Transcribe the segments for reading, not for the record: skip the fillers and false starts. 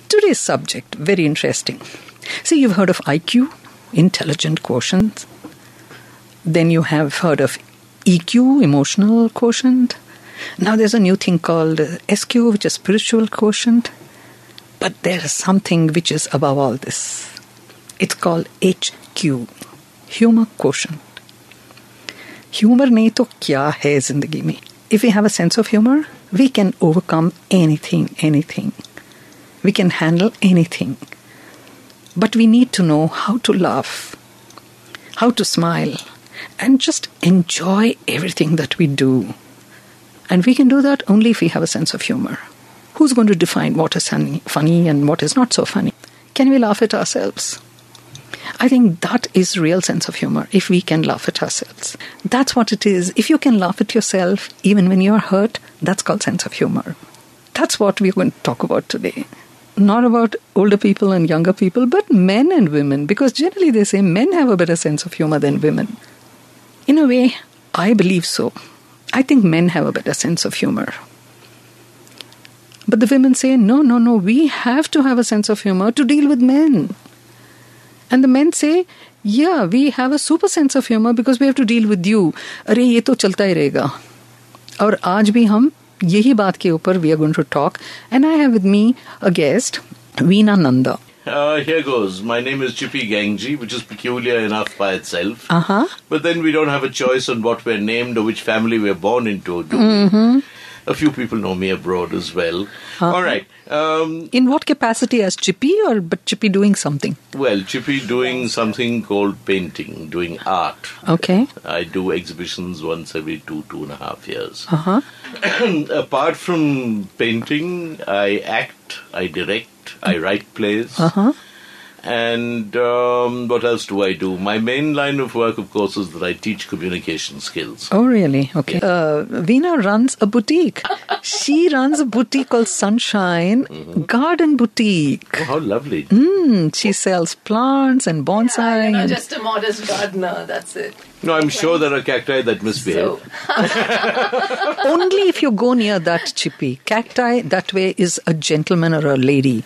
Today's subject, very interesting. See, you've heard of IQ, intelligent quotient. Then you have heard of EQ, emotional quotient. Now there's a new thing called SQ, which is spiritual quotient. But there is something which is above all this. It's called HQ, humour quotient. Humor nahi to kya hai zindagi mein? If we have a sense of humor, we can overcome anything. We can handle anything. But we need to know how to laugh, how to smile, and just enjoy everything that we do. And we can do that only if we have a sense of humor. Who's going to define what is funny and what is not so funny? Can we laugh at ourselves? I think that is real sense of humor, if we can laugh at ourselves. That's what it is. If you can laugh at yourself, even when you're hurt, that's called sense of humor. That's what we're going to talk about today. Not about older people and younger people, but men and women, because generally they say men have a better sense of humor than women. In a way, I believe so. I think men have a better sense of humor. But the women say, no, we have to have a sense of humor to deal with men. And the men say, yeah, we have a super sense of humor because we have to deal with you. अरे ये तो चलता ही रहेगा. और आज भी हम यही बात के ऊपर we are going to talk. And I have with me a guest, Veena Nanda. Here goes. My name is Chippy Gangjee, which is peculiar enough by itself. Uh-huh. But then we don't have a choice on what we're named or which family we're born into, do we? A few people know me abroad as well. All right. In what capacity, as Chippy, or but Chippy doing something? Well, Chippy doing something called painting, doing art. Okay. I do exhibitions once every 2.5 years. Uh-huh. Apart from painting, I act, I direct, I write plays. Uh-huh. And what else do I do? My main line of work, of course, is that I teach communication skills. Oh, really? Okay. Veena runs a boutique. She runs a boutique called Sunshine Garden Boutique. Oh, how lovely. She sells plants and bonsai. I'm not just a modest gardener, that's it. No, I'm sure there are cacti that misbehave. Only if you go near that, Chippy. Cacti, that way, is a gentleman or a lady.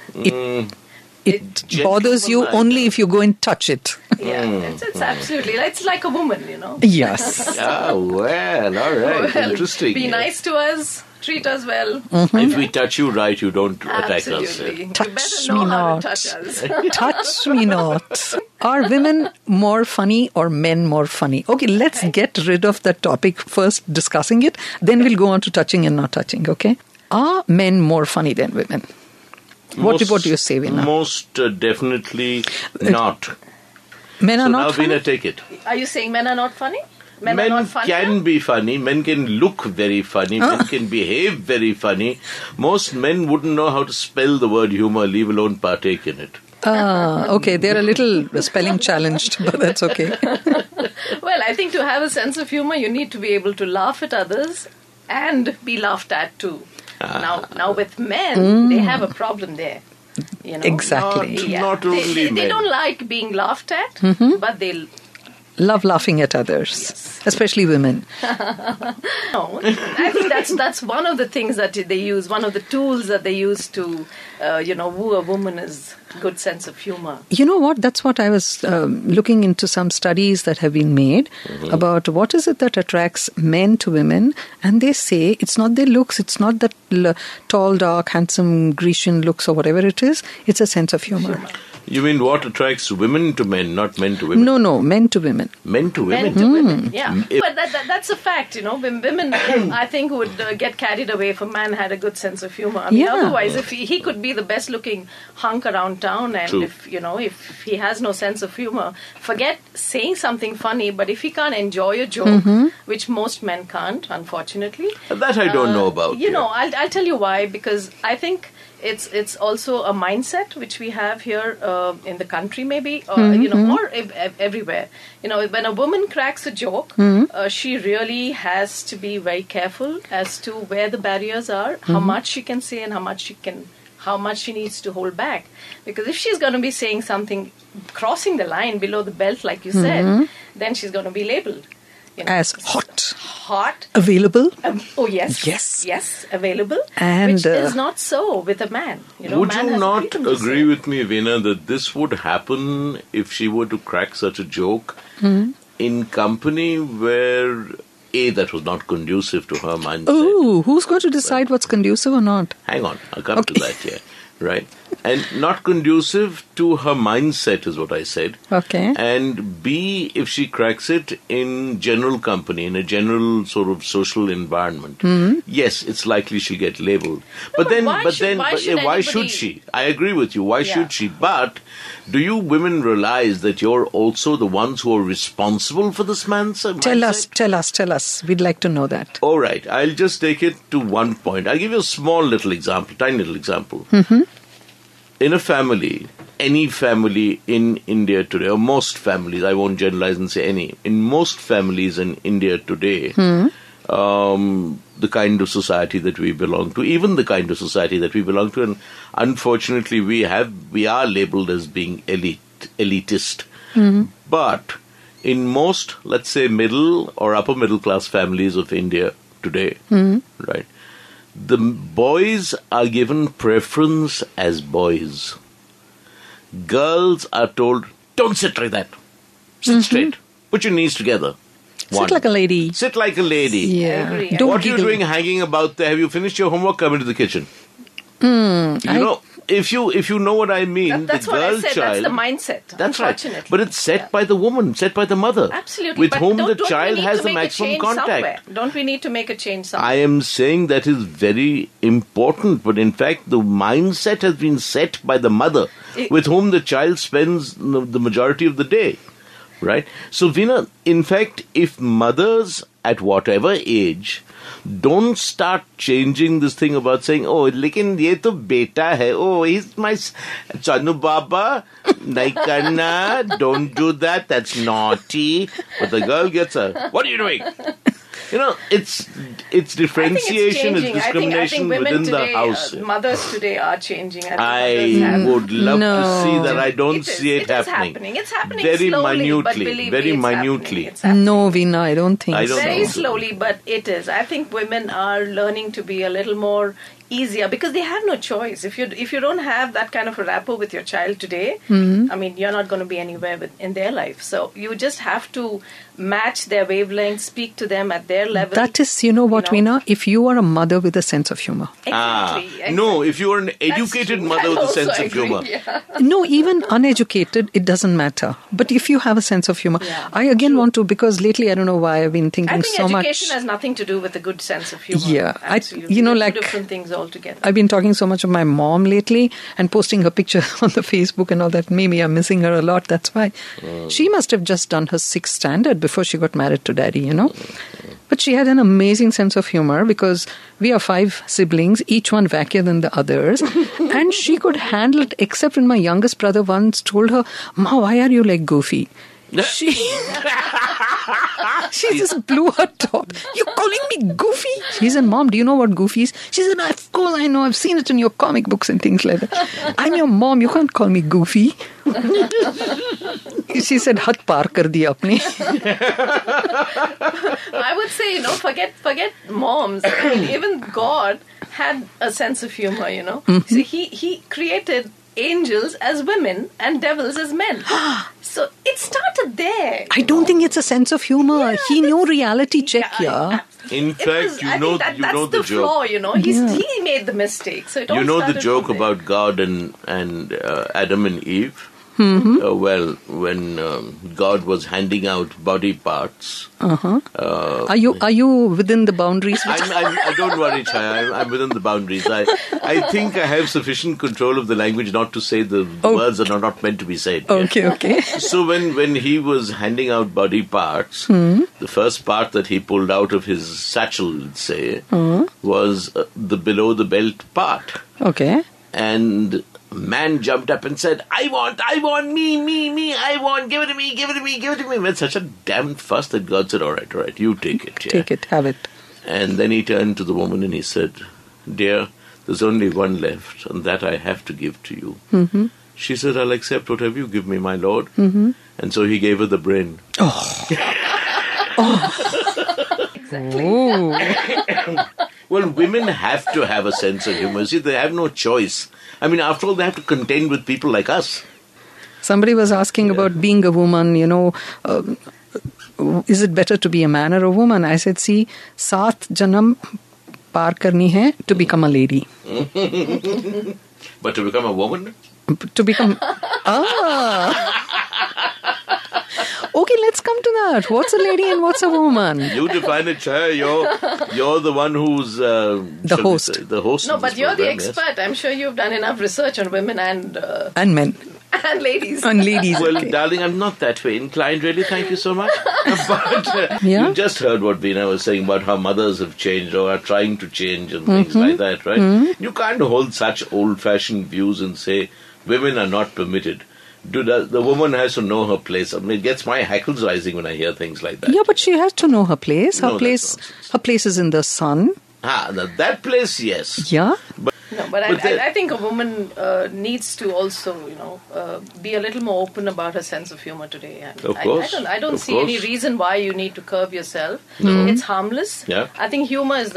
It bothers you only if you go and touch it. Yeah, it's absolutely, it's like a woman, you know. Yes. Well, all right, interesting. Be nice to us, treat us well. If we touch you right, you don't attack us. Absolutely. Touch You better me know how not. to touch us. Touch me not. Are women more funny or men more funny? Okay, let's get rid of that topic first, discussing it. Then we'll go on to touching and not touching, okay? Are men more funny than women? What do you say, Veena? Most definitely not. Men are so not now, funny? Veena, take it. Are you saying men are not funny? Men Men are not funny? can be funny. Men can look very funny. Men can behave very funny. Most men wouldn't know how to spell the word humor, leave alone partake in it. Okay, they're a little spelling challenged, but that's okay. Well, I think to have a sense of humor, you need to be able to laugh at others and be laughed at too. Now with men, they have a problem there. You know? Exactly. Not only they men. don't like being laughed at, but they Love laughing at others, especially women. no. I think that's one of the things that they use, one of the tools that they use to, woo a woman is good sense of humor. You know what? That's what I was looking into some studies that have been made about what is it that attracts men to women. And they say it's not their looks, it's not that tall, dark, handsome Grecian looks or whatever it is. It's a sense of humor. You mean what attracts women to men, not men to women? No, men to women. Men to women? Men to women, yeah. But that's a fact, Women, I think, would get carried away if a man had a good sense of humor. I mean, otherwise, if he could be the best-looking hunk around town, and True. if he has no sense of humor, forget saying something funny. But if he can't enjoy a joke, which most men can't, unfortunately, That I don't know about. I'll tell you why. Because I think it's also a mindset which we have here in the country, maybe, or everywhere. When a woman cracks a joke, she really has to be very careful as to where the barriers are, how much she can say, and how much she needs to hold back. Because if she's going to be saying something crossing the line below the belt, like you said, then she's going to be labeled As hot. hot. Available. Oh yes, Yes. available, And, which is not so with a man. Would man you has a not freedom to agree say. with me, Veena, that this would happen if she were to crack such a joke in company where, A, that was not conducive to her mindset. Ooh, who's going to decide what's conducive or not? Hang on, I'll come to that, yeah. Right? And not conducive to her mindset is what I said. Okay. And B, if she cracks it in general company, in a general sort of social environment, yes, it's likely she'll get labeled. But why should why should anybody- she? I agree with you. Why Yeah. should she? But do you women realize that you're also the ones who are responsible for this man's mindset? Tell us. We'd like to know that. All right, I'll just take it to one point. I'll give you a small little example, tiny little example. In a family, any family in India today, or most families, I won't generalize and say any, in most families in India today, the kind of society that we belong to, even the kind of society that we belong to, and unfortunately we are labeled as being elitist. But in most, let's say, middle or upper middle class families of India today, right, the boys are given preference as boys. Girls are told, don't sit like that. Sit straight. Put your knees together. Sit like a lady. Sit like a lady. Yeah. I agree. Don't What are you giggle. doing hanging about there? Have you finished your homework? Come into the kitchen. If you know what I mean, That's the what girl I said. child. That's the mindset. That's right. Unfortunately. But it's set by the woman, set by the mother. Absolutely. With but whom don't the we child need has to the make a maximum change contact. somewhere? Don't we need to make a change somewhere? I am saying that is very important, but in fact, the mindset has been set by the mother, with whom the child spends the majority of the day, right? So, Veena, in fact, if mothers at whatever age don't start changing this thing about saying, oh, lekin ye to beta hai, oh, he's my Chanu Baba, nahi karna, don't do that, that's naughty. But the girl gets what are you doing? It's differentiation, it's discrimination I think women within today, the house. mothers today are changing. I would love to see that. I don't see it happening. It's happening very slowly, but minutely, believe very me, it's happening. minutely. It's happening. No, Veena, I don't think I don't so. Very know. slowly, but it is. I think women are learning to be a little more easier because they have no choice. If you don't have that kind of a rapport with your child today, I mean, you're not going to be anywhere in their life. So you just have to match their wavelength, speak to them at their level. That is, you know what, Veena? If you are a mother with a sense of humor. Exactly. No, if you are an educated true. mother I with a also sense of agree, humor. yeah. No, even uneducated, it doesn't matter. But if you have a sense of humor, Yeah, I again want to, because lately I don't know why I've been thinking I think so much. education has nothing to do with a good sense of humor. Yeah, Absolutely. They're Two different things altogether. I've been talking so much of my mom lately and posting her picture on the Facebook and all that. Maybe I'm missing her a lot, that's why. She must have just done her 6th standard before she got married to daddy, But she had an amazing sense of humor because we are 5 siblings, each one wackier than the others. And she could handle it, except when my youngest brother once told her, Ma, why are you like Goofy? She just blew her top. You're calling me Goofy? She said, Mom, do you know what Goofy is? She said, of course I know. I've seen it in your comic books and things like that. I'm your mom. You can't call me Goofy. She said, Hat par kar diya apne. I would say, forget moms. I mean, even God had a sense of humor, See, he created angels as women and devils as men. So it started there. I don't think it's a sense of humor. Yeah, he knew reality check, yeah. In fact, I think that's the the joke. flaw, He made the mistake. So it all You know the started joke from there. about God and Adam and Eve? Well, when God was handing out body parts. Are you within the boundaries? I don't worry, Chaya. I'm within the boundaries. I think I have sufficient control of the language not to say the words that are not meant to be said. Okay. So when he was handing out body parts, the first part that he pulled out of his satchel, let's say, was the below the belt part. Okay. And man jumped up and said, I want, me, I want, give it to me. With such a damn fuss that God said, all right, you take it. Yeah. Take it, have it. And then he turned to the woman and he said, Dear, there's only one left, and that I have to give to you. She said, I'll accept whatever you give me, my Lord. And so he gave her the brain. Exactly. Ooh. Well, women have to have a sense of humor. See, they have no choice. I mean, after all, they have to contend with people like us. Somebody was asking about being a woman, is it better to be a man or a woman? I said, see, 7 janam paar karni hai to become a lady. But to become a woman? To become... Okay, let's come to that. What's a lady and what's a woman? You define it, Chaya. You're the one who's... the host. The host. No, of but this you're the program, expert. yes. I'm sure you've done enough research on women and Men. and ladies. And ladies. Well, okay. darling, I'm not that way inclined, really. Thank you so much. But Yeah? you just heard what Veena was saying about how mothers have changed or are trying to change and things like that, right? You can't hold such old-fashioned views and say women are not permitted. The woman has to know her place. I mean, it gets my hackles rising when I hear things like that. Yeah, but she has to know her place. No, that's Her place is in the sun. Now that place, yes. Yeah. No, but I think a woman needs to also, be a little more open about her sense of humor today. And Of course. I don't Of see course. any reason why you need to curb yourself. No. It's harmless. Yeah. I think humor is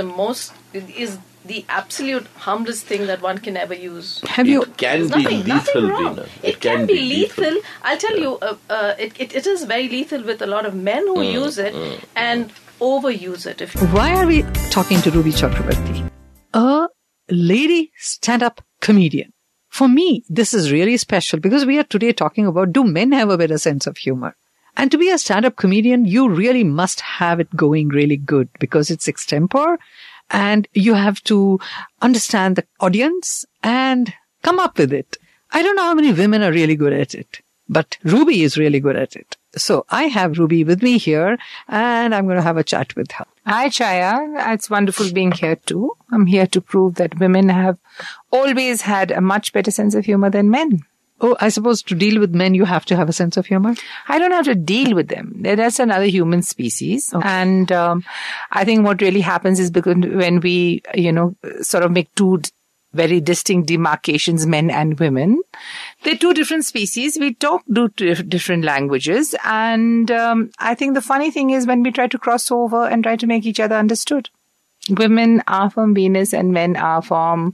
the absolute humblest thing that one can ever use. Have you... It can There's be nothing lethal, wrong. Veena. It can be lethal. I'll tell you, it is very lethal with a lot of men who use it and overuse it. Why are we talking to Rubi Chakravorthy? A lady stand-up comedian. For me, this is really special because we are today talking about, do men have a better sense of humor? And to be a stand-up comedian, you really must have it going really good because it's extempore and you have to understand the audience and come up with it. I don't know how many women are really good at it, but Rubi is really good at it. So I have Rubi with me here and I'm going to have a chat with her. Hi, Chaya. It's wonderful being here too. I'm here to prove that women have always had a much better sense of humor than men. Oh, I suppose to deal with men, you have to have a sense of humor? I don't have to deal with them. That's another human species. Okay. And I think what really happens is because when we, sort of make two very distinct demarcations, men and women, they're two different species. We talk different languages. And I think the funny thing is when we try to cross over and try to make each other understood. Women are from Venus and men are from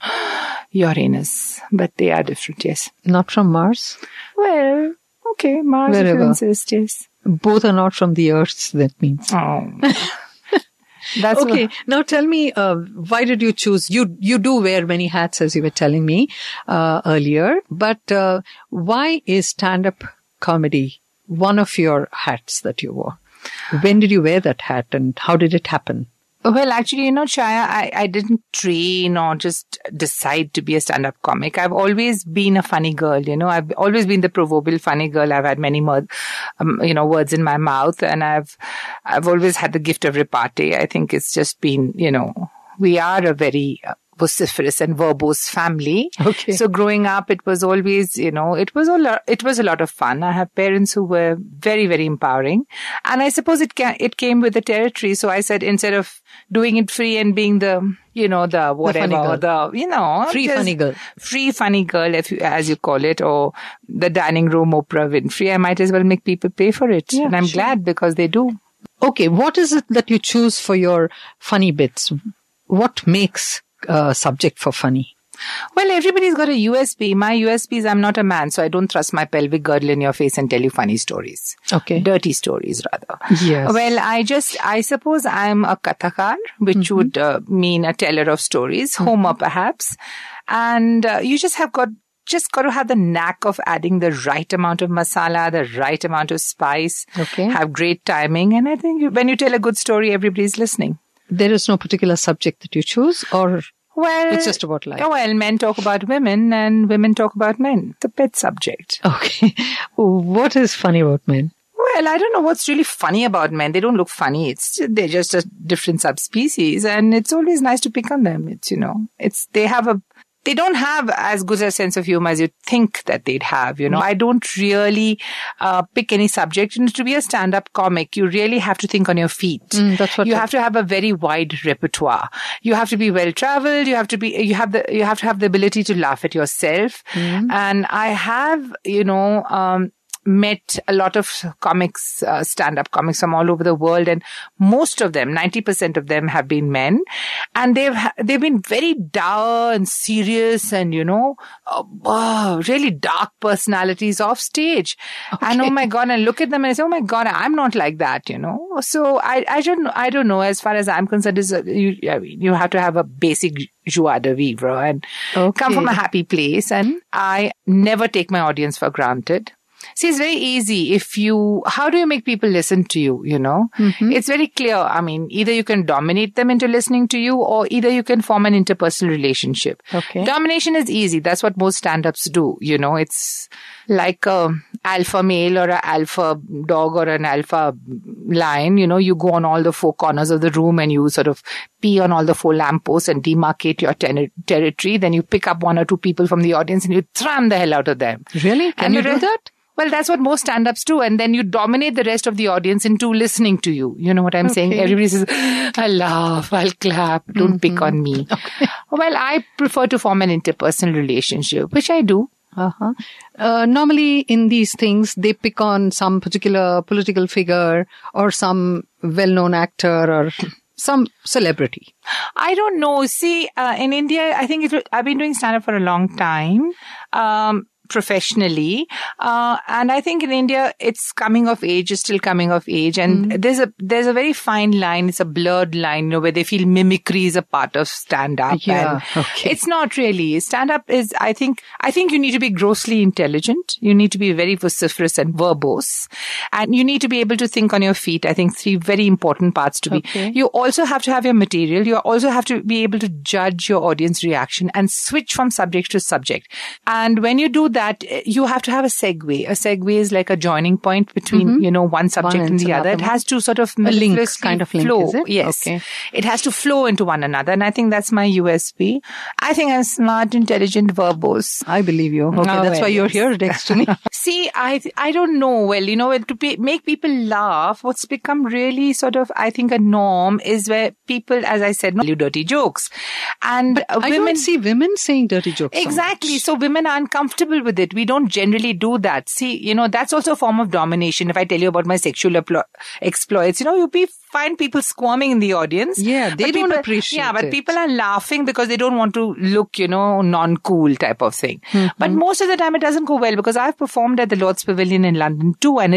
Uranus, but they are different, yes. Not from Mars? Well, okay, Mars if you Wherever. insist, yes. Both are not from the Earth, that means. Oh. That's Okay, now tell me, why did you choose, you do wear many hats as you were telling me earlier, but why is stand-up comedy one of your hats that you wore? When did you wear that hat and how did it happen? Well, actually, Chaya, I didn't train or just decide to be a stand-up comic. I've always been a funny girl, I've always been the proverbial funny girl. I've had many more, words in my mouth and I've always had the gift of repartee. I think it's just been, we are a very vociferous and verbose family. Okay. So growing up, it was always, it was a lot of fun. I have parents who were very, very empowering. And I suppose it came with the territory. So I said, instead of doing it free and being the whatever, Free funny girl. Free funny girl, as you call it, or the dining room Oprah Winfrey, I might as well make people pay for it. Yeah, and I'm sure. glad because they do. Okay, what is it that you choose for your funny bits? What makes a subject for funny? Well, everybody's got a USP. My USP is I'm not a man, so I don't thrust my pelvic girdle in your face and tell you funny stories. Okay. Dirty stories, rather. Yes. Well, I suppose I'm a kathakar, which would mean a teller of stories, Homer perhaps. And you just got to have the knack of adding the right amount of masala, the right amount of spice. Okay. Have great timing. And I think when you tell a good story, everybody's listening. There is no particular subject that you choose or Well, it's just about life? Well, men talk about women and women talk about men. The pet subject. Okay. What is funny about men? Well, I don't know what's really funny about men. They don't look funny. They're just a different subspecies and it's always nice to pick on them. They don't have as good a sense of humor as you'd think that they'd have, I don't really pick any subject. To be a stand-up comic, you really have to think on your feet. That's what you have to have a very wide repertoire. You have to be well-traveled. You have to have the ability to laugh at yourself. And I have, met a lot of comics, stand-up comics from all over the world, and most of them, 90% of them, have been men, and they've been very dour and serious and, really dark personalities off stage. Okay. And oh my God, and look at them and I say, oh my God, I'm not like that, So I don't know. As far as I'm concerned, you have to have a basic joie de vivre and come from a happy place. And I never take my audience for granted. See, it's very easy. How do you make people listen to you, It's very clear. I mean, either you can dominate them into listening to you, or either you can form an interpersonal relationship. Okay. Domination is easy. That's what most stand-ups do, It's like a alpha male or an alpha dog or an alpha lion, you go on all the four corners of the room and you sort of pee on all the four lampposts and demarcate your territory. Then you pick up one or two people from the audience and you thram the hell out of them. Really? Can you do that? Well, that's what most stand-ups do. And then you dominate the rest of the audience into listening to you. You know what I'm saying? Everybody says, I'll laugh, I'll clap, don't pick on me. Okay. Well, I prefer to form an interpersonal relationship, which I do. Normally in these things, they pick on some particular political figure or some well-known actor or some celebrity. I don't know. See, in India, I think I've been doing stand-up for a long time. Professionally, and I think in India it's coming of age, it's still coming of age, and there's a very fine line. It's a blurred line, where they feel mimicry is a part of stand-up. Yeah, and it's not really. Stand-up is, I think you need to be grossly intelligent. You need to be very vociferous and verbose, and you need to be able to think on your feet. I think 3 very important parts to be. Okay. You also have to have your material. You also have to be able to judge your audience reaction and switch from subject to subject. And when you do that, you have to have a segue. A segue is like a joining point between, one subject and the other. It has to sort of kind of link, flow. is it? Yes. Okay. It has to flow into one another. And I think that's my USP. I think I'm smart, intelligent, verbose. I believe you. Okay, that's why you're here next to me. See, I don't know. Well, make people laugh, what's become really sort of, I think, a norm is where people, as I said, do dirty jokes. And I don't see women saying dirty jokes. Exactly. So women are uncomfortable with it. We don't generally do that. See, that's also a form of domination. If I tell you about my sexual exploits, you'll find people squirming in the audience. Yeah, they don't appreciate it. Yeah, but people are laughing because they don't want to look, non-cool type of thing. But most of the time it doesn't go well, because I've performed at the Lord's Pavilion in London too, and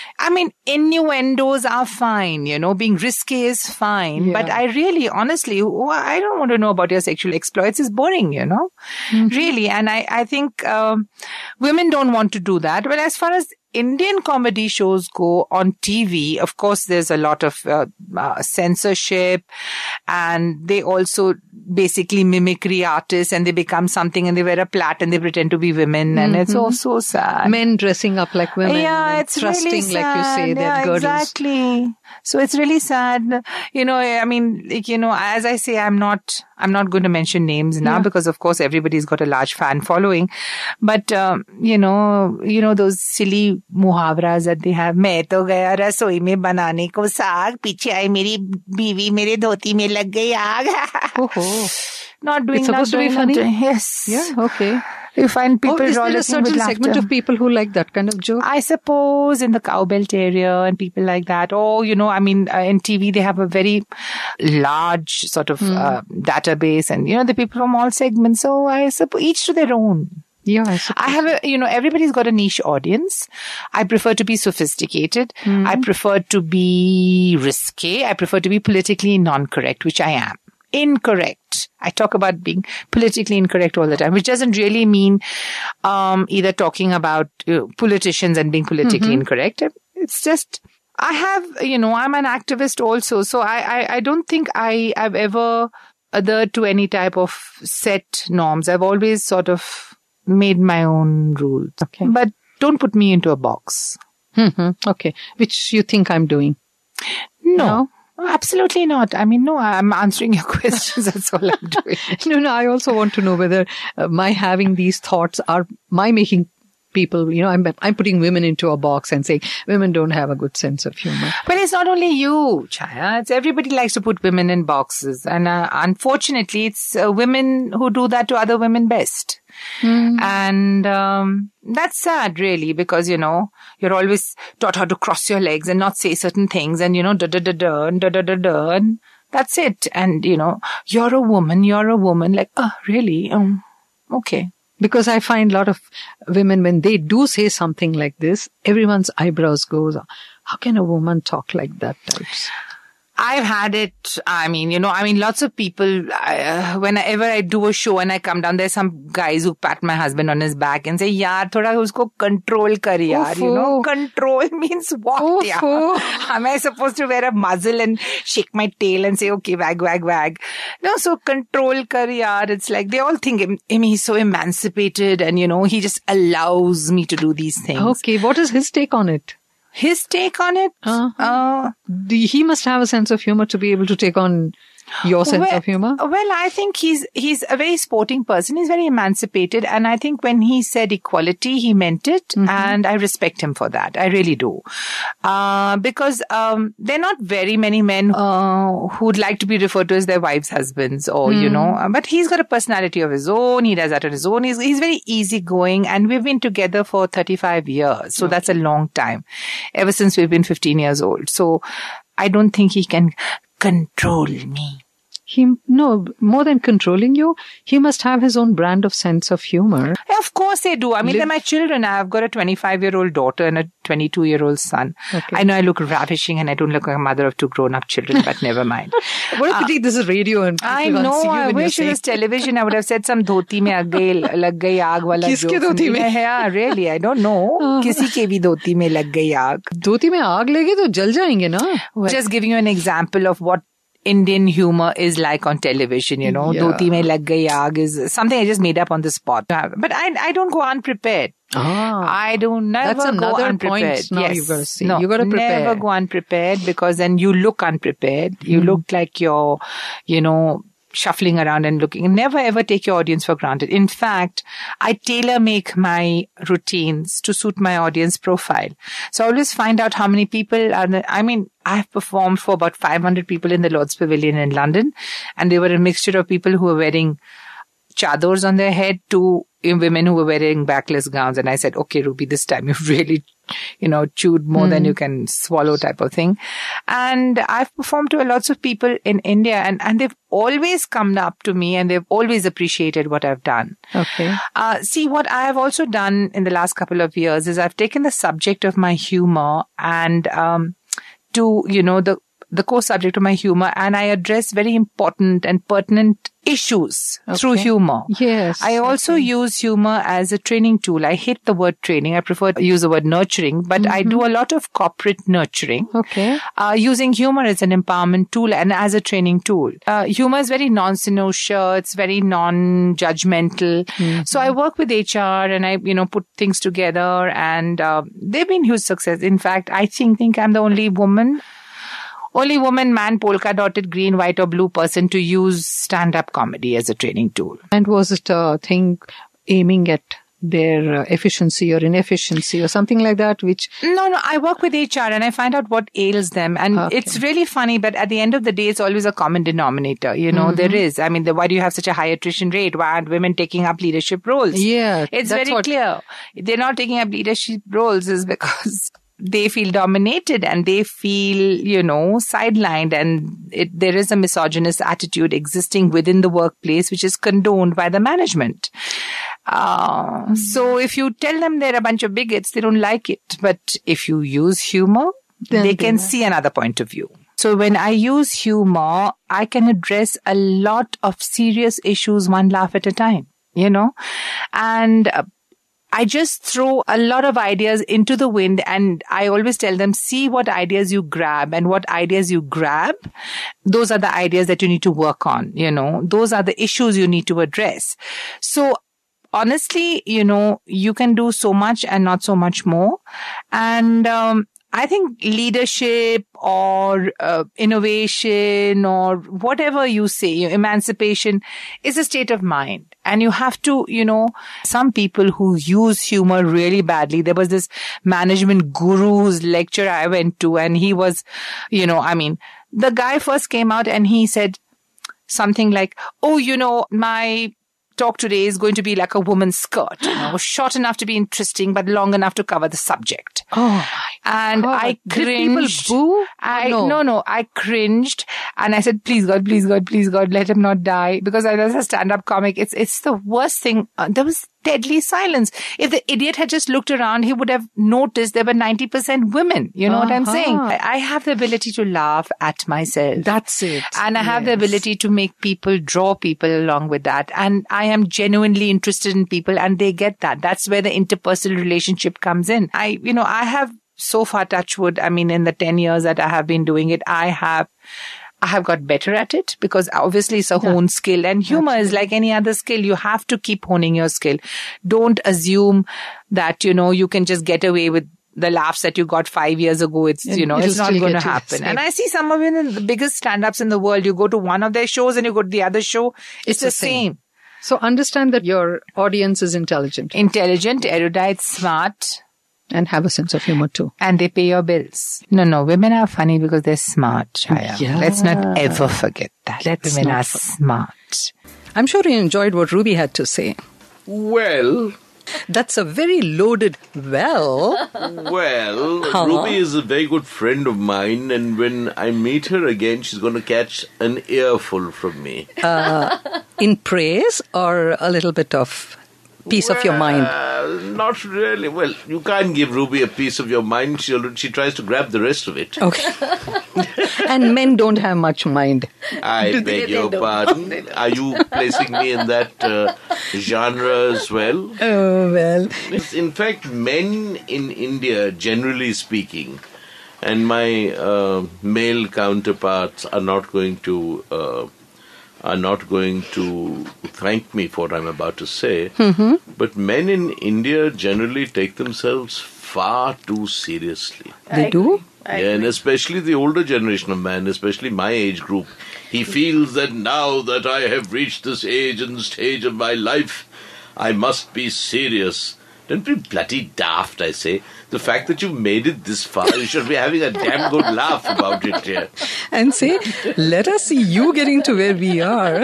innuendos are fine, being risque is fine. Yeah. But I really, honestly, I don't want to know about your sexual exploits. It's boring, really. And I think women don't want to do that. Well, as far as Indian comedy shows go on TV, of course, there's a lot of censorship, and they also basically mimicry artists, and they become something, and they wear a plait and they pretend to be women, and it's all so sad. Men dressing up like women, it's thrusting, really sad. like you say, their girdles. Exactly. So it's really sad. As I say, I'm not going to mention names now, because of course everybody's got a large fan following. But, those silly मुहावराs that they have. मैं तो गया रसोई में बनाने को साग, पीछे आई मेरी बीवी मेरे धोती में लग गई आग. Not doing. It's supposed to be funny. Yes. Yeah. Okay. You find people is there a certain segment of people who like that kind of joke? I suppose in the cowbelt area and people like that. Or, in TV they have a very large sort of database, and, the people from all segments. So I suppose each to their own. Yeah, I suppose. I have everybody's got a niche audience. I prefer to be sophisticated. I prefer to be risque. I prefer to be politically non-correct, which I am. Incorrect. I talk about being politically incorrect all the time, which doesn't really mean either talking about politicians and being politically incorrect. It's just, I have, I'm an activist also. So I don't think I've ever adhered to any type of set norms. I've always sort of made my own rules. Okay. But don't put me into a box. Okay. Which you think I'm doing? No. Absolutely not. No, I'm answering your questions. That's all I'm doing. No, I also want to know whether my having these thoughts are my making people, I'm putting women into a box and saying women don't have a good sense of humor. But it's not only you, Chaya. It's everybody likes to put women in boxes. And unfortunately, it's women who do that to other women best. And that's sad, really, because, you're always taught how to cross your legs and not say certain things and, da-da-da-da, and that's it. And, you're a woman, like, oh, really? Okay. Because I find a lot of women, when they do say something like this, everyone's eyebrows goes, how can a woman talk like that types? I've had it. Lots of people, whenever I do a show and I come down, there's some guys who pat my husband on his back and say, yaar, thoda usko control kar yaar. Control means what? Yaar? Am I supposed to wear a muzzle and shake my tail and say, okay, wag, wag, wag? No, so control kar yaar. It's like, they all think he's so emancipated and, he just allows me to do these things. Okay, what is his take on it? His take on it? He must have a sense of humor to be able to take on your sense of humor. Well, I think he's a very sporting person. He's very emancipated. And I think when he said equality, he meant it. And I respect him for that. I really do. Because there are not very many men who'd like to be referred to as their wives' husbands or, but he's got a personality of his own. He does that on his own. He's very easygoing. And we've been together for 35 years. So that's a long time. Ever since we've been 15 years old. So I don't think he can control me. More than controlling you, he must have his own brand of sense of humor. Of course they do. They're my children. I've got a 25-year-old daughter and a 22-year-old son. Okay. I know I look ravishing and I don't look like a mother of 2 grown-up children, but never mind. What a pity this is radio and people I know. I wish it was television. I would have said some dhoti mein lag gayi aag wala joke. Kiske dhoti mein? Yeah, really. I don't know. Kisi ke bhi dhoti mein lag gayi aag. Dhoti mein aag legi to jal jayenge na. Well, just giving you an example of what Indian humor is like on television, Dhoti mein lag gayi aag is something I just made up on the spot. But I don't go unprepared. I don't never That's another go unprepared. Point now you've got to see. No, you got to prepare. Never go unprepared because then you look unprepared. You look like you're, shuffling around and looking. Never ever take your audience for granted. In fact, I tailor make my routines to suit my audience profile. So I always find out how many people are I've performed for about 500 people in the Lord's Pavilion in London, and they were a mixture of people who were wearing chadors on their head to women who were wearing backless gowns. And I said, okay, Ruby, this time you've really, chewed more than you can swallow type of thing. And I've performed to lots of people in India and they've always come up to me and they've always appreciated what I've done. Okay. See, what I have also done in the last couple of years is I've taken the subject of my humor and, the core subject of my humor, and I address very important and pertinent issues through humor. Yes. I also use humor as a training tool. I hate the word training. I prefer to use the word nurturing, but I do a lot of corporate nurturing. Okay. Using humor as an empowerment tool and as a training tool. Humor is very non-cynosure. It's very non-judgmental. So I work with HR and I, put things together and they've been huge success. In fact, I think I'm the only woman, man, polka dotted, green, white or blue person to use stand-up comedy as a training tool. And was it a thing aiming at their efficiency or inefficiency or something like that, which... No, I work with HR and I find out what ails them. And it's really funny, but at the end of the day, it's always a common denominator. There is. Why do you have such a high attrition rate? Why aren't women taking up leadership roles? Yeah. It's very clear. They're not taking up leadership roles is because they feel dominated and they feel, sidelined, and there is a misogynist attitude existing within the workplace, which is condoned by the management. So if you tell them they're a bunch of bigots, they don't like it. But if you use humor, then they can see another point of view. So when I use humor, I can address a lot of serious issues one laugh at a time, and I just throw a lot of ideas into the wind, and I always tell them, see what ideas you grab, and what ideas you grab, those are the ideas that you need to work on, those are the issues you need to address. So honestly, you can do so much and not so much more. And I think leadership or innovation or whatever you say, emancipation is a state of mind. And you have to, some people who use humor really badly. There was this management guru whose lecture I went to, and he was, the guy first came out and he said something like, my talk today is going to be like a woman's skirt, short enough to be interesting, but long enough to cover the subject. Oh my And God. I cringed. Did people boo? No, I cringed and I said, please God, please God, please God, let him not die. Because as a stand-up comic, it's the worst thing. There was deadly silence. If the idiot had just looked around, he would have noticed there were 90% women. You know what I'm saying? I have the ability to laugh at myself. That's it. And I have the ability to make people, draw people along with that. And I am genuinely interested in people and they get that. That's where the interpersonal relationship comes in. I have so far, touch wood, in the 10 years that I have been doing it, I have got better at it because obviously it's a honed skill, and humor is like any other skill. You have to keep honing your skill. Don't assume that, you can just get away with the laughs that you got 5 years ago. It's not going to happen. And I see some of the biggest stand-ups in the world. You go to one of their shows and you go to the other show. It's the same. So understand that your audience is intelligent. Intelligent, erudite, smart. And have a sense of humor too. And they pay your bills. No, women are funny because they're smart, Chaya. Yeah. Let's not ever forget that. Women are smart. I'm sure you enjoyed what Ruby had to say. Well, That's a very loaded Well, Ruby is a very good friend of mine, and when I meet her again, she's going to catch an earful from me. In praise or a little bit of piece of your mind? Not really. Well, you can't give Ruby a piece of your mind. She tries to grab the rest of it. Okay. And men don't have much mind. I beg your pardon. Are you placing me in that genre as well? Oh, well. In fact, men in India, generally speaking, and my male counterparts are not going to thank me for what I'm about to say. Mm-hmm. But men in India generally take themselves far too seriously. They do? Yeah, and especially the older generation of man, especially my age group. He feels that now that I have reached this age and stage of my life, I must be serious. Don't be bloody daft, I say. The fact that you've made it this far, you should be having a damn good laugh about it here. And say, let us see you getting to where we are.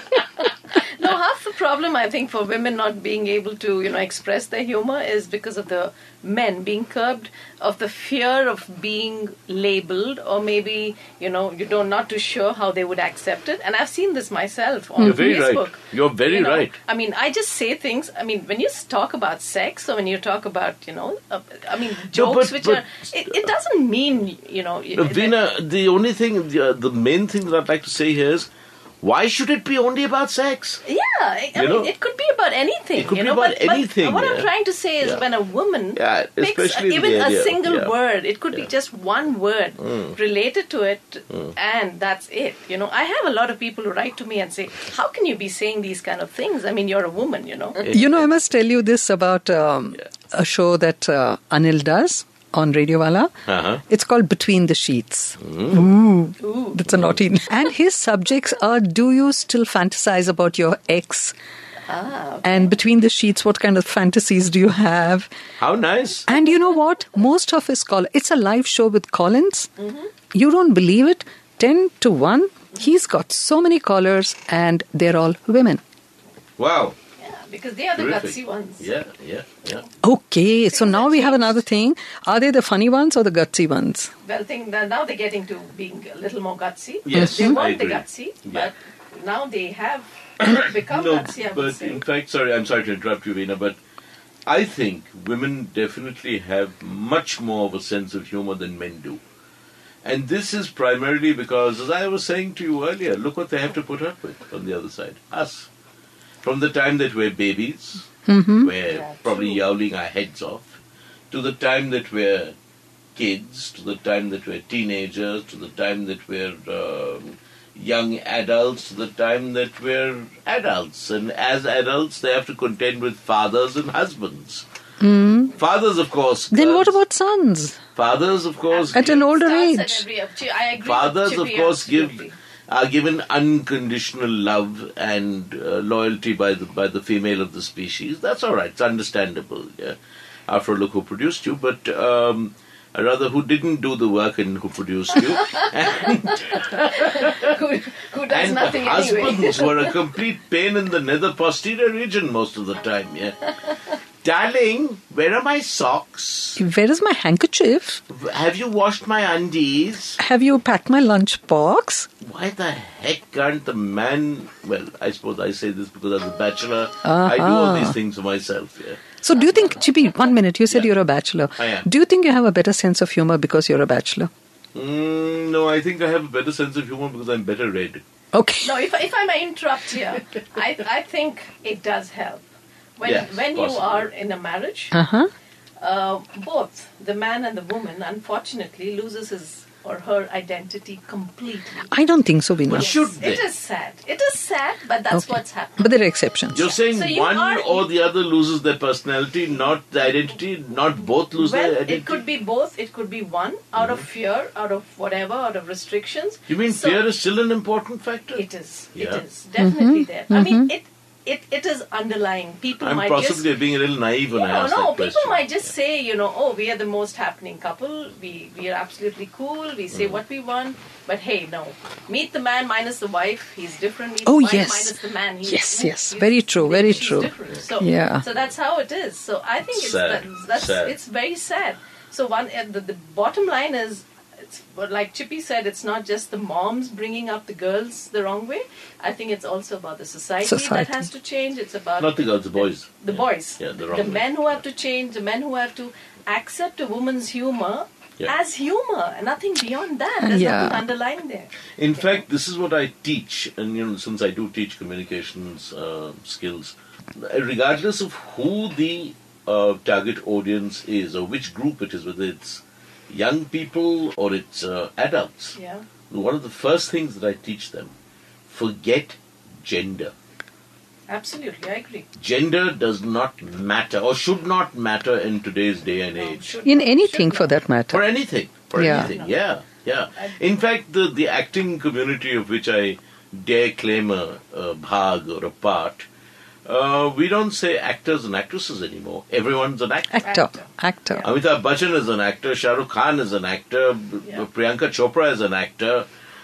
No, half the problem, I think, for women not being able to, express their humor is because of the men being curbed, of the fear of being labeled, or maybe, you're not too sure how they would accept it. And I've seen this myself on You're very Facebook. right. You're very right. I just say things, when you talk about sex, or when you talk about, jokes it doesn't mean, Veena, the only thing, the main thing that I'd like to say here is, why should it be only about sex? Yeah, it could be about anything. It could be about anything. But what I'm trying to say is when a woman picks especially even the idea, a single word, it could be just one word related to it, and that's it. I have a lot of people who write to me and say, how can you be saying these kind of things? You're a woman, I must tell you this about a show that Anil does on Radio Wala. Uh-huh. It's called Between the Sheets. Ooh. That's a naughty. And his subjects are, do you still fantasize about your ex? Okay. And between the sheets, what kind of fantasies do you have? How nice. And you know what? Most of his callers, it's a live show with Collins. Mm-hmm. You don't believe it? 10-1. He's got so many callers and they're all women. Wow. Because they are the gutsy ones. Yeah. Okay, so now we have another thing. Are they the funny ones or the gutsy ones? Well, now they're getting to being a little more gutsy. Yes, they I weren't the agree. gutsy, but now they have become No, gutsy, I would but say. in fact, I'm sorry to interrupt you, Veena, but I think women definitely have much more of a sense of humor than men do. And this is primarily because, as I was saying to you earlier, look what they have to put up with on the other side. Us. From the time that we're babies, we're probably yowling our heads off, to the time that we're kids, to the time that we're teenagers, to the time that we're young adults, to the time that we're adults. And as adults, they have to contend with fathers and husbands. Fathers, of course. Then what about sons? Fathers, of course. At an older Starts age. at I agree Fathers, with of Chippy, course, absolutely. are given unconditional love and loyalty by the female of the species. That's all right. It's understandable. Yeah. After all, look who produced you, but rather who didn't do the work and who produced you. Who does And nothing husbands anyway. were a complete pain in the nether posterior region most of the time. Yeah. Darling, where are my socks? Where is my handkerchief? Have you washed my undies? Have you packed my lunchbox? Why the heck can't the man... Well, I suppose I say this because as a bachelor, I do all these things for myself. Yeah. So do you think, Chippy, 1 minute, you said you're a bachelor. I am. Do you think you have a better sense of humor because you're a bachelor? No, I think I have a better sense of humor because I'm better read. Okay. No, if I may interrupt here, I think it does help. When Yes, you possibly. are in a marriage, both the man and the woman, unfortunately, loses his or her identity completely. I don't think so, Veena. But should they? It is sad. It is sad, but that's Okay. what's happening. But there are exceptions. You're saying So you one are- or the other loses their personality, not the identity, not both lose Well, their identity? it could be both. It could be one, out of fear, out of whatever, out of restrictions. You mean So- fear is still an important factor? It is. Yeah. It is. Definitely there. I mean, it is underlying. People I'm might possibly just... being a little naive when I No, ask that people question. might just say, oh, we are the most happening couple. We are absolutely cool. We say what we want. But hey, no. Meet the man minus the wife. He's different. Meet Oh, the wife yes. minus the man. Yes. Very true, very she's true. Different. So, Yeah. so that's how it is. So I think it's Sad. that's Sad. it's very sad. So the bottom line is, it's like Chippy said, it's not just the moms bringing up the girls the wrong way. I think it's also about the society. that has to change. It's about Not the girls, the boys. the boys, Yeah, the wrong the way. men who have to change, the men who have to accept a woman's humor Yeah. as humor, and nothing beyond that. There's Yeah. nothing underlying there. In fact, this is what I teach, and since I do teach communications skills, regardless of who the target audience is or which group it is, whether it's young people or it's adults, Yeah. one of the first things that I teach them, forget gender. Absolutely, I agree. Gender does not matter or should not matter in today's day and age. Should In not, anything should for not. that matter. For anything. Yeah. Anything. Yeah. In fact, the acting community of which I dare claim a bhag or a part, we don't say actors and actresses anymore. Everyone's an actor. Actor. Yeah. Amitabh Bachchan is an actor. Shah Rukh Khan is an actor. Yeah. Priyanka Chopra is an actor.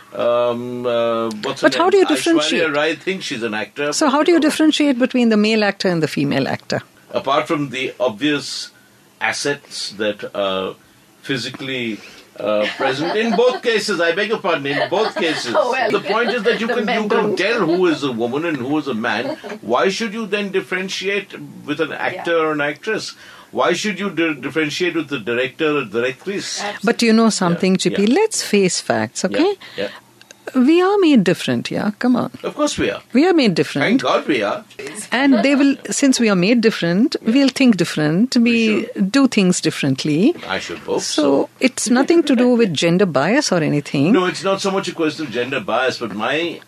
What's her But how name? do you differentiate? Aishwarya Rai thinks she's an actor. So how do you differentiate between the male actor and the female actor? Apart from the obvious assets that are physically present in both cases, I beg your pardon, in both cases. Oh, well. The point is that you The can men don't. tell who is a woman and who is a man. Why should you then differentiate with an actor or an actress? Why should you differentiate with the director or directrice? But you know something, Chippy? Yeah. Let's face facts, okay? Yeah. We are made different, yeah? Come on. Of course we are. We are made Thank different. God we are. And they will, since we are made different, we'll think different. We do things differently. I should hope So it's nothing to do with gender bias or anything. No, it's not so much a question of gender bias, but my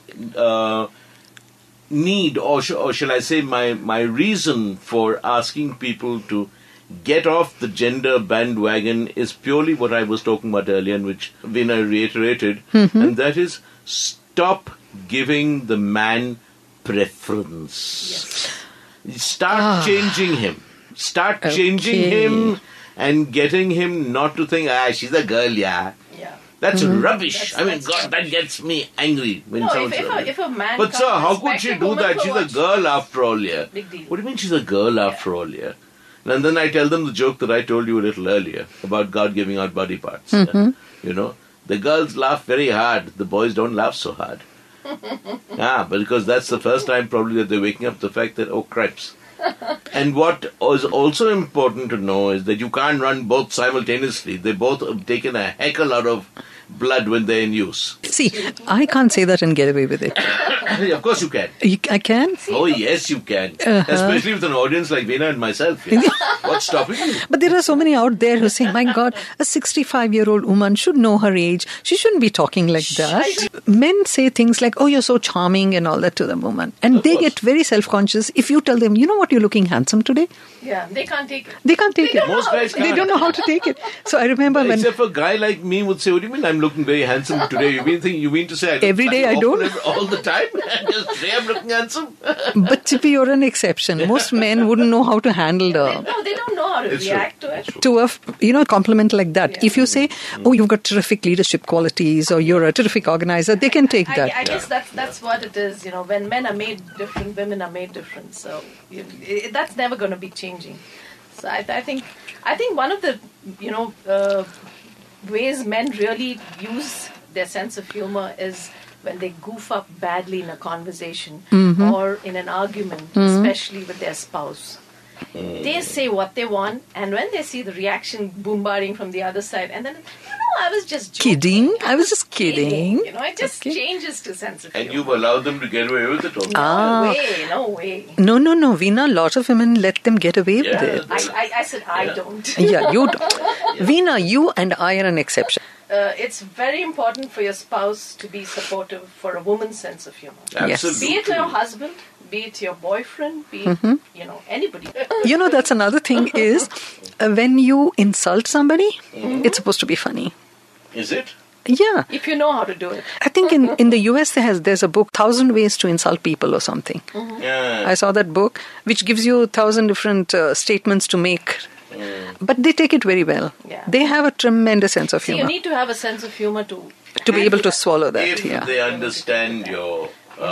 need, or shall I say, my reason for asking people to get off the gender bandwagon is purely what I was talking about earlier, and which Veena reiterated, and that is stop giving the man preference. Start changing him. Start changing Okay. him and getting him not to think, she's a girl, yeah. Yeah. That's rubbish. That's God, that gets me angry when No, someone if a man But can't sir, how could respect she a do woman that? for She's a what she girl is. after all, yeah. Big deal. What do you mean she's a girl after all, yeah? And then I tell them the joke that I told you a little earlier about God giving out body parts. The girls laugh very hard. The boys don't laugh so hard. But because that's the first time probably that they're waking up to the fact that, oh, cripes. And what is also important to know is that you can't run both simultaneously. They both have taken a heck a lot of blood when they're in use. See, I can't say that and get away with it. Of course you can. I can. Oh, yes, you can. Especially with an audience like Veena and myself. Yeah. What's stopping you? But there are so many out there who say, my God, a 65-year-old woman should know her age. She shouldn't be talking like that. Men say things like, oh, you're so charming and all that to the woman. And they get very self-conscious if you tell them, you know what, you're looking handsome today. Yeah, they can't take it. They can't take it. Most guys can't. They don't know how to take it. So I remember when... Except for a guy like me would say, what do you mean I'm looking very handsome today? You mean to say I Every day I don't? All the time? Just today I'm looking handsome? But Chippy, you're an exception. Most men wouldn't know how to handle They don't know how to react to it. to a compliment like that. Yeah. If you say, oh, you've got terrific leadership qualities or you're a terrific organizer, they can take that. I guess that's what it is. When men are made different, women are made different. So that's never going to be changing. So I think one of the ways men really use their sense of humor is when they goof up badly in a conversation or in an argument, especially with their spouse. They say what they want, and when they see the reaction bombarding from the other side, and then, I was just joking. Kidding. I was just kidding. It just changes to sense of humor. And you've allowed them to get away with it also. No way. No, Veena, a lot of women let them get away with it. I said I don't. Yeah, you don't. Veena, you and I are an exception. It's very important for your spouse to be supportive for a woman's sense of humor. Absolutely. Be it your husband, be it your boyfriend, be it, anybody. That's another thing is when you insult somebody, it's supposed to be funny. Is it? Yeah. If you know how to do it. I think in the US there's a book, 1,000 Ways to Insult People or something. Yeah. I saw that book, which gives you 1,000 different statements to make. But they take it very well. Yeah. They have a tremendous sense of humor. You need to have a sense of humor to be able to swallow that. If they understand your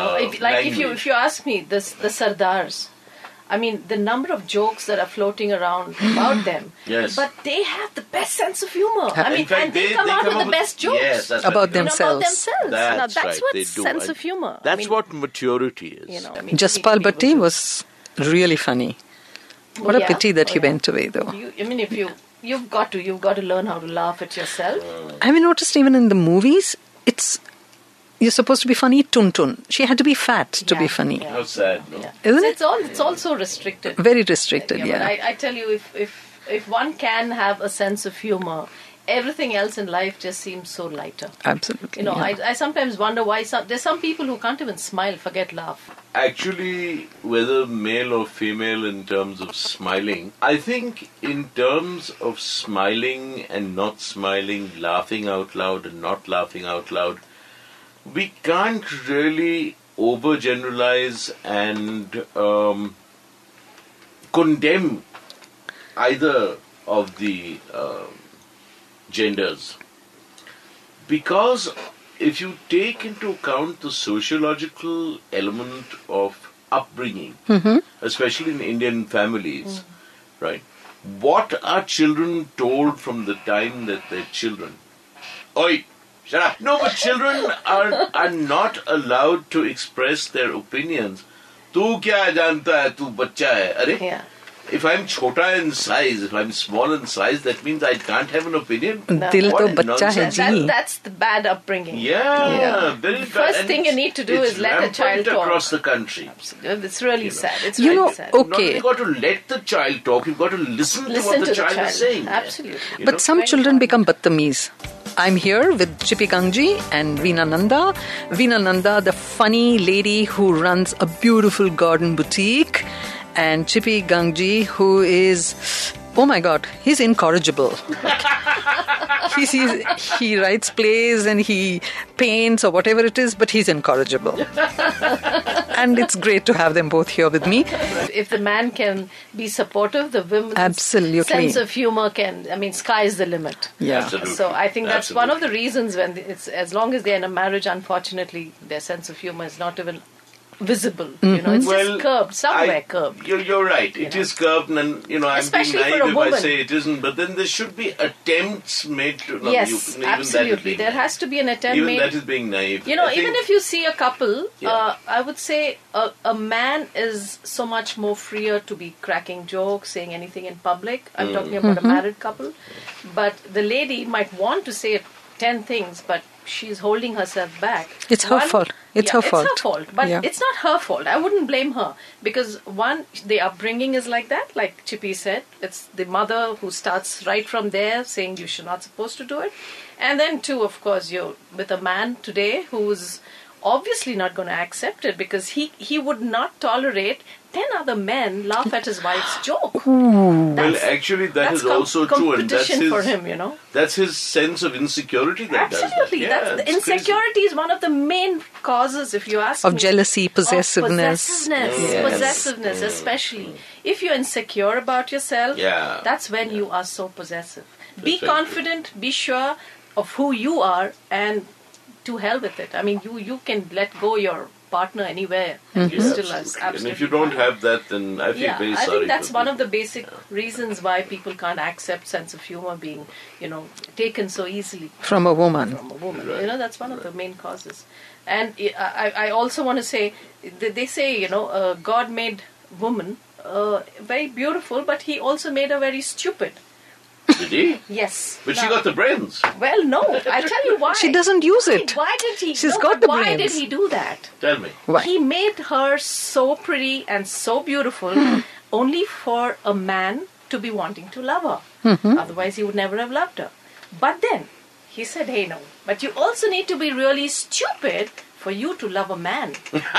if you ask me, the Sardars, I mean, the number of jokes that are floating around about them. Yes. But they have the best sense of humor. I mean, in fact, and they come out with the best jokes. Yes, that's about themselves. That's right, what they do. sense of humor. That's what maturity is. Jaspal Bhatti was really funny. What a pity that he went away, though. You've got to learn how to laugh at yourself. Have you noticed even in the movies, you're supposed to be funny, Tuntun. She had to be fat to be funny. How sad, no? Yeah. Isn't it? It's also restricted. Very restricted, yeah. But I tell you, if one can have a sense of humor, everything else in life just seems so lighter. Absolutely. I sometimes wonder why there's some people who can't even smile, forget laugh. Actually, whether male or female in terms of smiling, I think in terms of smiling and not smiling, laughing out loud and not laughing out loud, we can't really overgeneralize and condemn either of the genders. Because if you take into account the sociological element of upbringing, especially in Indian families, right? What are children told from the time that they're children? Oi, shut up. No, but children are not allowed to express their opinions. Tu kya janta hai, tu bachcha hai. Arey? Yeah. If I'm chota in size, if I'm small in size, that means I can't have an opinion. Dil to bachcha hai ji. That's the bad upbringing. Yeah. Very bad. First thing you need to do is let a child talk. Across the country. It's really sad. It's really sad. Okay. You've got to let the child talk. You've got to listen to what the child is saying. Absolutely. But some children become battameez. I'm here with Chippy Gangjee and Veena Nanda. Veena Nanda, the funny lady who runs a beautiful garden boutique. And Chippy Gangjee, who is, oh my God, he's incorrigible. He writes plays and he paints or whatever it is, but he's incorrigible. And it's great to have them both here with me. If the man can be supportive, the woman's Absolutely. sense of humor sky's the limit. Yeah. Absolutely. So I think that's one of the reasons when as long as they're in a marriage, unfortunately, their sense of humor is not even visible. It's just curbed, somewhere curbed. You're right. It is curbed, and I'm Especially being for a naive if I woman. say it isn't. But then there should be attempts made to. Yes, absolutely. There has to be an attempt even made. That is being naive. Even if you see a couple, I would say a man is so much more freer to be cracking jokes, saying anything in public. I'm talking about a married couple. But the lady might want to say 10 things, but she's holding herself back. It's her fault. It's her fault. It's her fault. But Yeah. it's not her fault. I wouldn't blame her. Because one, the upbringing is like that, like Chippy said. It's the mother who starts right from there saying you're not supposed to do it. And then two, of course, you're with a man today who's obviously not going to accept it because he would not tolerate 10 other men laugh at his wife's joke. Well, actually, that is also true, and that's competition his, for him, you know. that's his sense of insecurity that Absolutely. does that. That's, it's insecurity is one of the main causes, if you ask Of me. jealousy, possessiveness. Possessiveness, especially. If you're insecure about yourself, Yeah. that's when you are so possessive. Be very confident, be sure of who you are, and to hell with it. I mean, you can let go your partner anywhere, and you still are absolutely And if you don't fine. have that, then I feel very I sorry. think that's for one people. of the basic reasons why people can't accept sense of humor being, taken so easily From a woman. from a woman. That's one of the main causes. And I also want to say, they say, God made woman very beautiful, but he also made her very stupid. Did he? Yes. But she Now- got the brains. Well, no. I'll tell you why. She doesn't use it. Why did he? She's no, got but the why brains. did he do that? Tell me. Why? He made her so pretty and so beautiful only for a man to be wanting to love her. Otherwise, he would never have loved her. But then, he said, hey, no. But you also need to be really stupid for you to love a man.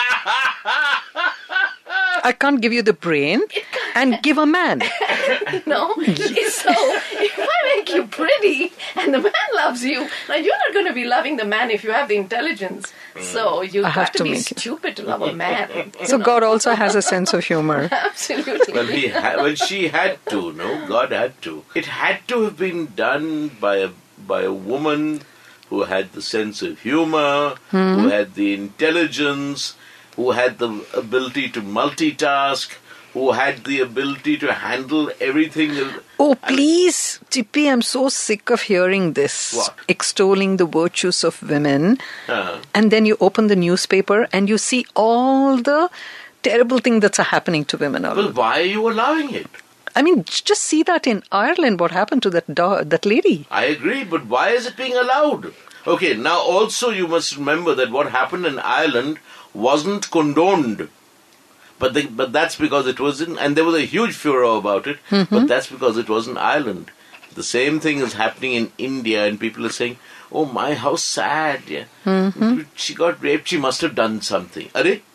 I can't give you the brain and give a man. No? So, if I make you pretty and the man loves you, now you're not going to be loving the man if you have the intelligence. So, you I have got to to be make it. stupid to love a man. So God also has a sense of humor. Absolutely. Well, she had to. No, God had to. It had to have been done by a woman who had the sense of humor, who had the intelligence, who had the ability to multitask, who had the ability to handle everything. Oh, please, Chippy, I'm so sick of hearing this. What? Extolling the virtues of women. Uh, And then you open the newspaper and you see all the terrible things that are happening to women. well, why are you allowing it? I mean, just see that in Ireland, what happened to that lady. I agree, but why is it being allowed? Okay, now also you must remember that what happened in Ireland wasn't condoned. But that's because it wasn't, and there was a huge furor about it, but that's because it wasn't Ireland. The same thing is happening in India, and people are saying, oh my, how sad. Yeah. She got raped, she must have done something. Are She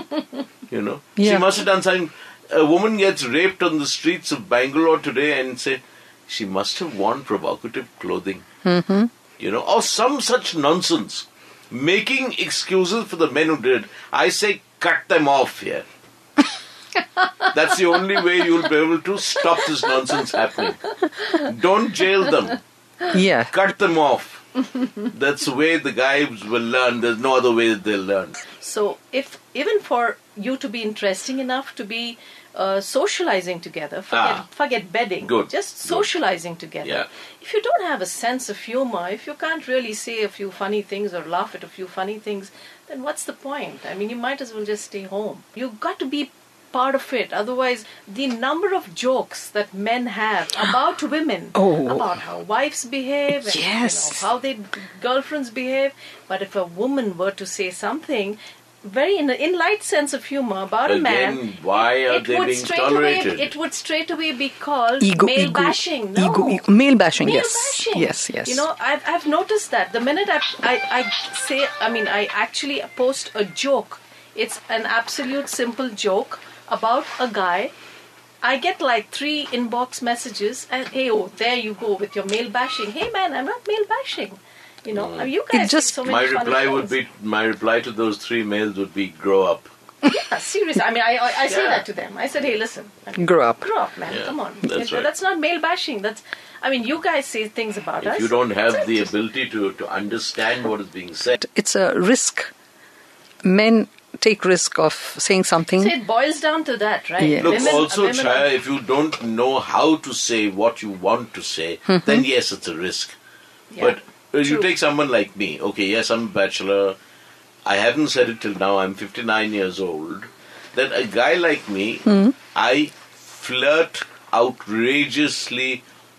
Yeah. must have done something. A woman gets raped on the streets of Bangalore today and say, she must have worn provocative clothing. Or some such nonsense. Making excuses for the men who did it. I say, cut them off here. That's the only way you'll be able to stop this nonsense happening. Don't jail them. Yeah. Cut them off. That's the way the guys will learn. There's no other way that they'll learn. So, if even for you to be interesting enough to be socializing together, forget bedding, Good. just socializing together. Yeah. If you don't have a sense of humor, if you can't really say a few funny things or laugh at a few funny things, then what's the point? I mean, you might as well just stay home. You've got to be part of it. Otherwise, the number of jokes that men have about women, about how wives behave, and Yes. how their girlfriends behave. But if a woman were to say something very in light sense of humor about a man, Again, why are they being tolerated? It would straight away be called Ego, male ego, bashing. No. male bashing, Male yes. bashing. Yes. I've noticed that the minute I actually post a joke, it's an absolute simple joke about a guy, I get like 3 inbox messages and hey, there you go with your male bashing. Hey man, I'm not male bashing. I mean, you guys just- say so many My funny things. reply to those 3 males would be, grow up. Yeah, seriously. I mean, I say that to them. I said, hey, listen. Grow up. Grow up, man. Yeah, Come on. that's right. That's not male bashing. You guys say things about us. If you don't have That's the it. ability to understand what is being said, It's a risk. Men take risk of saying something. So it boils down to that, right? Yeah. look, Women- also, women are- Chaya, if you don't know how to say what you want to say, then yes, it's a risk. Yeah, But you true. take someone like me. Okay, yes, I'm a bachelor. I haven't said it till now. I'm 59 years old. That a guy like me, I flirt outrageously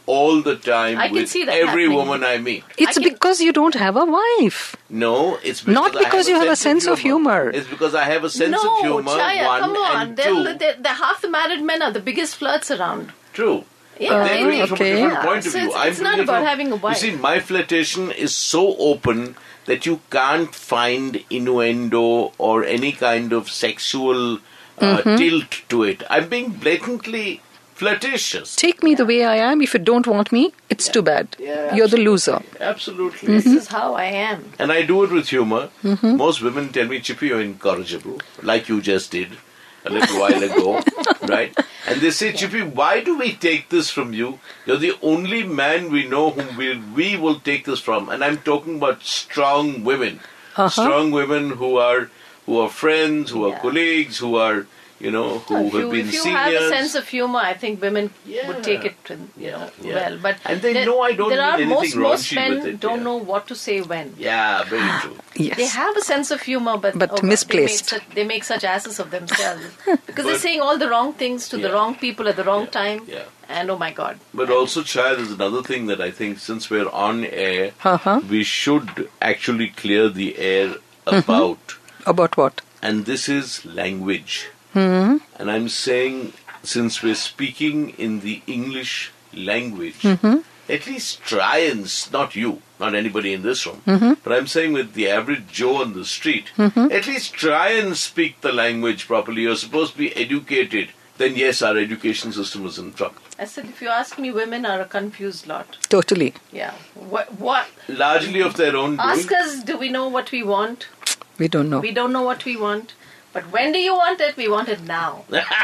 all the time I can with see that every happening. woman I meet. It's because you don't have a wife. No, it's because Not because you have a sense of humor. It's because I have a sense No, of humor. Chaya, one, come on. and two. The half the married men are the biggest flirts around. True. Yeah, They're doing it from a okay. different point of So view. it's not doing it about from- having a wife. You see, my flirtation is so open that you can't find innuendo or any kind of sexual tilt to it. I'm being blatantly flirtatious. Take me the way I am. If you don't want me, it's too bad. Yeah, You're the loser. Absolutely. This is how I am. And I do it with humor. Most women tell me, Chippy, you're incorrigible, like you just did a little while ago, right? And they say, Chippy, why do we take this from you? You're the only man we know whom we will take this from. And I'm talking about strong women. Strong women who are friends, who are colleagues, who are, who have been If you seniors. have a sense of humor, I think women Yeah. would take it, well. But And they know I don't there are mean anything most raunchy men with it, don't yeah. know what to say when. Yeah, very true. Yes. They have a sense of humor, but misplaced. They make such asses of themselves because they're saying all the wrong things to the wrong people at the wrong time. Yeah. And oh my God! But also, Chaya, there's another thing that I think since we're on air, we should actually clear the air about. About what? And this is language. And I'm saying, since we're speaking in the English language, at least try and, not you, not anybody in this room, but I'm saying with the average Joe on the street, at least try and speak the language properly. You're supposed to be educated. Then yes, our education system is in trouble. I said, if you ask me, women are a confused lot. Totally. Yeah. What? Largely of their own doing. Ask us, do we know what we want? We don't know. We don't know what we want. But when do you want it? We want it now.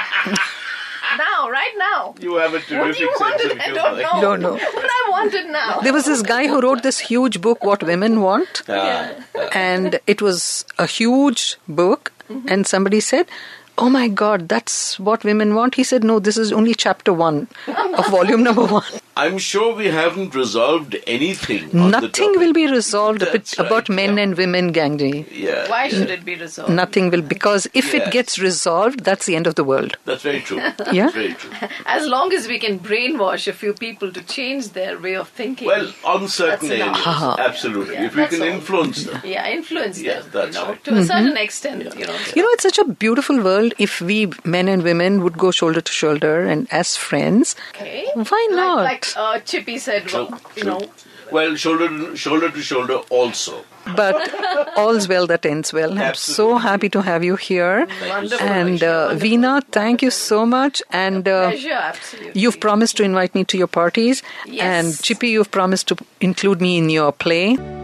Now, right now. You have a What do terrific you want sense it? of I humor. don't know. Don't know. But I want it now. There was this guy who wrote this huge book, What Women Want. And it was a huge book. And somebody said, oh my God, that's what women want. He said, no, this is only chapter 1 of volume number 1. I'm sure we haven't resolved anything. On the Nothing topic. will be resolved That's right, about men yeah. and women, Gangjee. Yeah. Why should it be resolved? Nothing will, because if Yes. it gets resolved, that's the end of the world. That's very true. Yeah? That's very true. As long as we can brainwash a few people to change their way of thinking. Well, on certain That's areas, enough. absolutely. Yeah, if we that's can all. influence them. Yeah, influence Yeah, them. that's right. To a certain extent, It's such a beautiful world if we, men and women, would go shoulder to shoulder and as friends. Okay. Why not? Like Chippy said, True, well, true. Well, shoulder to shoulder also. But all's well that ends well. I'm so Absolutely. happy to have you here. Wonderful. And Veena, thank you so much. And pleasure, absolutely. you've promised to invite me to your parties. Yes. And Chippy, you've promised to include me in your play.